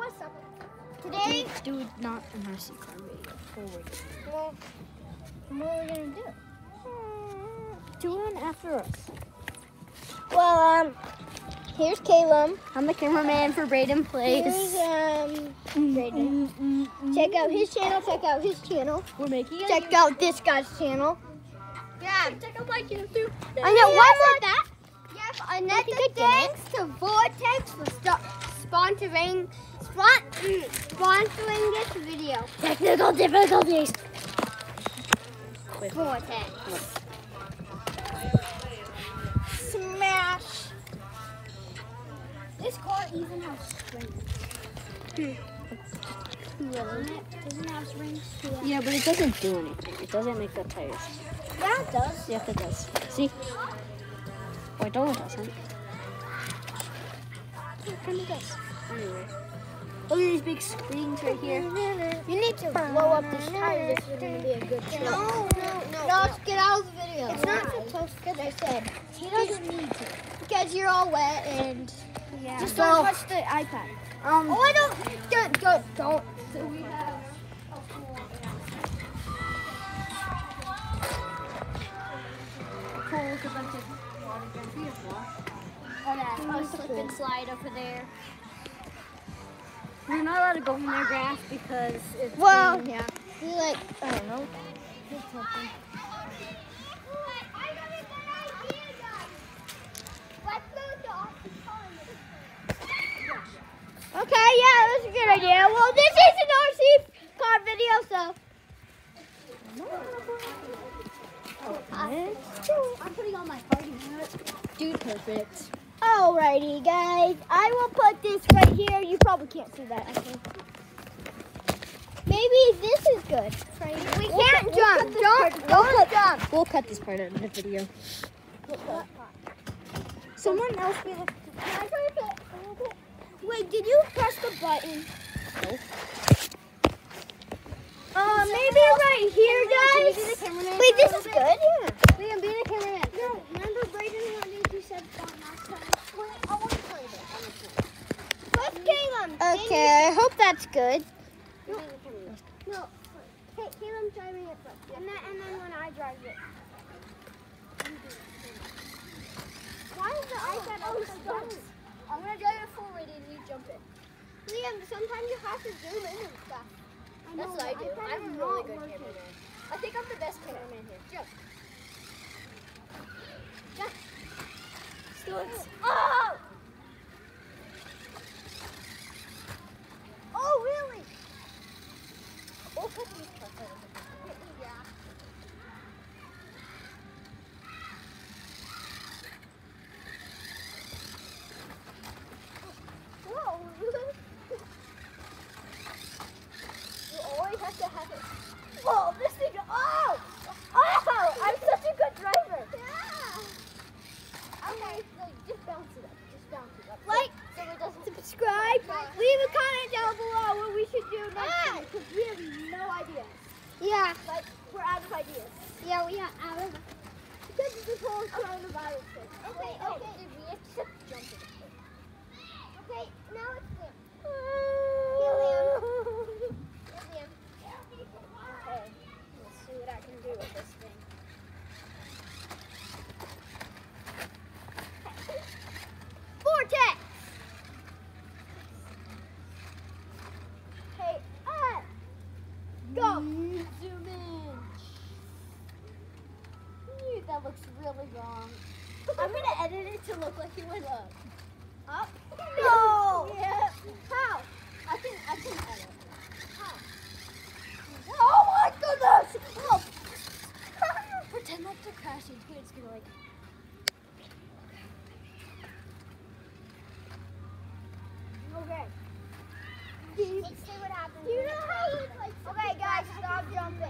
what's up? Today, do not an RC car video. Forward. well, what are we gonna do? Do one after us. Well, here's Caleb. I'm the cameraman for Braden Plays. Here's Braden. Check out his channel. Check out his channel. We're making it. Check out this guy's channel. Yeah, check out my channel too. I know one more that. Yes, another thanks to Vortex for sponsoring this video. Technical difficulties. Vortex. Smash. This car even has springs. Doesn't it? Doesn't it have springs? Yeah, but it doesn't do anything. It doesn't make the tires. Yeah, it does. Yes, it does. See? Wait, no, it doesn't. It kind of does. Anyway. Look at these big screens right here. You need to blow up this tire. This is going to be a good trick. No. Let's get out of the video. It's not supposed to, because I said he doesn't need to. Because you're all wet and Yeah. Just don't don't touch the iPad. oh, I don't. So we have Cool, because I'm taking water gun for your floor. Oh, that slip and slide over there. You're not allowed to go in their grass because it's well, green. yeah. We like I don't know. Okay, yeah, that's a good idea. Well, this is an RC car video, so. I'm putting on my party hat. Dude, perfect. Alrighty, guys. I will put this right here. You probably can't see that, I think. Maybe this is good. We can't jump. Don't jump. We'll cut this part out of the video. Someone else be the. Wait, did you press the button? No. Maybe right here, guys. Wait, this is good. Yeah. Liam, be the cameraman. No, remember Braden wanted you said fun last time? Wait, I want to play this. Let's Caleb. Okay, I hope that's good. No. Hey, Caleb driving it first. And then when I drive it. Why is the iPad always stuck? I'm going to drive it forward and you jump it. Liam, sometimes you have to zoom in and stuff. That's what I do. I'm a really good cameraman. I think I'm the best cameraman here. Jump. Jump. Oh! Oh, really? We'll put these parts out. Yeah. Whoa. You always have to have it. Whoa, this thing. Oh! Oh! I'm such a good driver. Yeah. Okay, no, just bounce it up. Just bounce it up. Like, So it doesn't. subscribe, leave a comment down below what we should do next time, because we have no ideas. Yeah. Like, we're out of ideas. Yeah, we are out of because of this whole coronavirus thing. Okay. We have to jump it. Okay, now it's clear. Okay, let's see what I can do with this thing. Vortex! Hey, go! Zoom in. That looks really wrong. I'm gonna edit it to look like it went up. Up? No! Yeah. How? I can edit. How? Oh my goodness! Oh. Pretend like they're crashing. It's gonna like. Okay. Let's see what happens. You know how it's like. Okay, guys, stop jumping.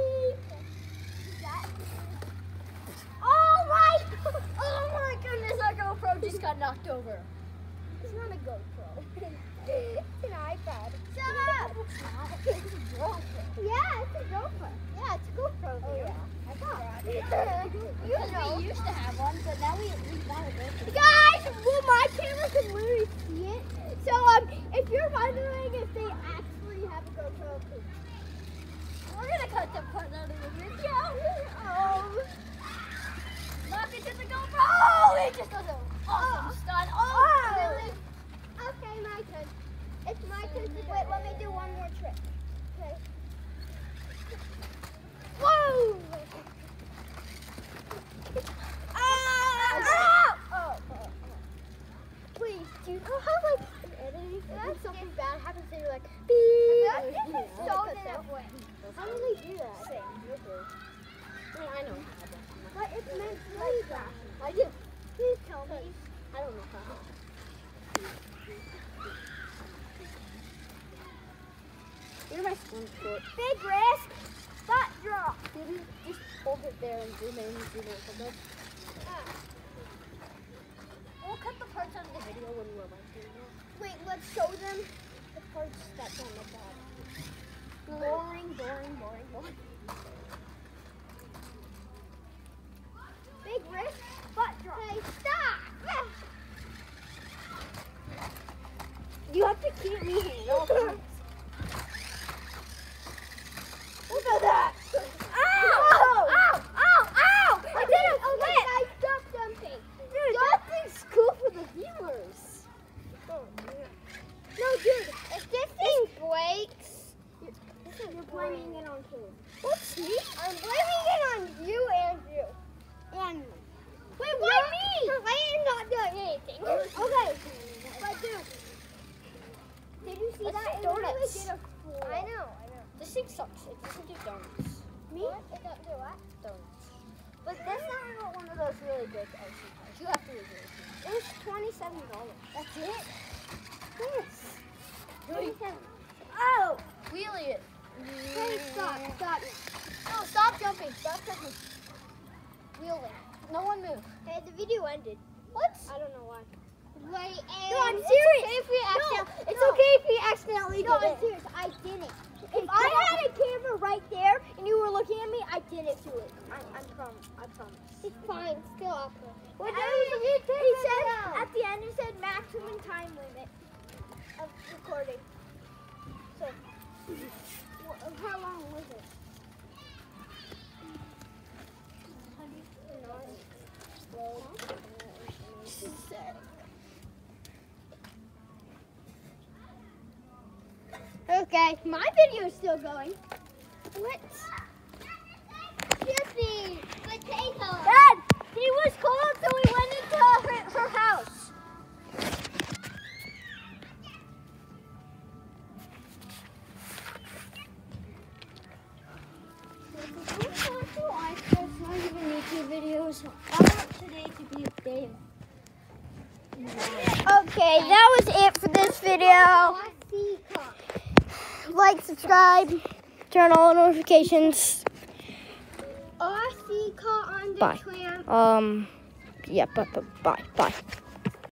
Oh my! Oh my goodness! Our GoPro just got knocked over. It's not a GoPro. It's an iPad. Shut up! It's not. It's a GoPro. Yeah, it's a GoPro. Yeah, it's a GoPro. Oh yeah. I thought. Because we used to have one, but now we bought a GoPro. Guys, well, my camera can literally see it. So, if you're wondering they actually have a GoPro. We're gonna cut that part out of the video. Oh. Lock it to the GoPro. Oh, it just does an awesome stunt. Oh, Really? Okay, my turn. It's my turn to wait. Let me do one more trick. Okay. Whoa! Please, do you know how like in editing when something bad happens and you're like beep? So that way. How do they do that? Same. I know. But it's meant to like that. I do. Please tell me. I don't know how. You're my spoon foot. Big risk. Butt drop. Maybe just hold it there and zoom in and zoom out. We'll cut the parts out of the video when we're like doing it. Wait, let's show them the parts that don't look bad. Boring. Big risk, butt drop. Hey, stop! You have to keep me handle. Look at that! Ow! Ow! Ow! Ow! I did a flip! I stopped jumping. Dude, jumping's cool for the viewers. Oh, yeah. No, dude, if this thing breaks, you're blaming it on who? What's me? I'm blaming it on you, Andrew. And me. Wait, why me? I am not doing anything. Okay. But dude, did you see that? Donuts. I know. This thing sucks. It doesn't do donuts. Me? What? It doesn't do what? Donuts. But this is not one of those really big ice cream. You have to reserve it. It was $27. That's it? Yes. 27. Oh! Wheelie it. Hey, stop. No, stop jumping. Stop jumping. Wheel it. No one move. Hey, the video ended. What? I don't know why. Wait, No, I'm serious. It's okay if we accidentally No, did I'm it. serious. I didn't. If I had a camera right there and you were looking at me, I didn't do it. I promise. It's fine. Still awkward. What he said at the end, he said maximum time limit of recording. So, how long was it? Okay, my video is still going. What? Jiffy, potato. Dad, he was cold, so we went into her house. Not even YouTube videos. I want today to be a day. Okay, that was it for this video. Like, subscribe, turn on notifications. RC car on the Bye. tram. Yeah, bye.